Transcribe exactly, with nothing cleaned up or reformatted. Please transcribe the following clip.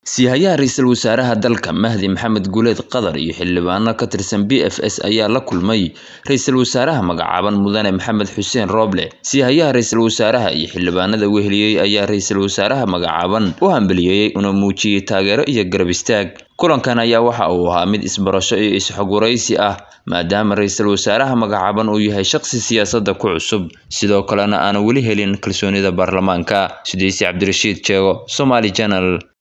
Siyaha Ra'iisul Wasaaraha dalka Mahdi Maxamed Guleed Qadar iyo xildhibaano ka tirsan B F S ayaa la kulmay Ra'iisul Wasaaraha magacaaban Mudane Maxamed Xuseen Roble. Siyaha Ra'iisul Wasaaraha iyo xildhibaanada weheliyay ayaa Ra'iisul Wasaaraha magacaaban u hambalyeeyay una muujiyay taageero iyo garab istaag. Kulankan ayaa waxa uu ahaa mid isbarasho iyo is-xogwaraysi ah maadaama Ra'iisul Wasaaraha magacaaban uu yahay shakhsi siyaasadda ku cusub sidoo kalena aan wali helin kalsoonida baarlamaanka. Sidiisi Cabdirashiid Jeego, Somali Channel.